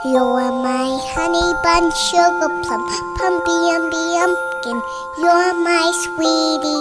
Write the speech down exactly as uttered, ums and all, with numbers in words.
You're my honey bun, sugar plum, pumpy umby umpkin. You're my sweetie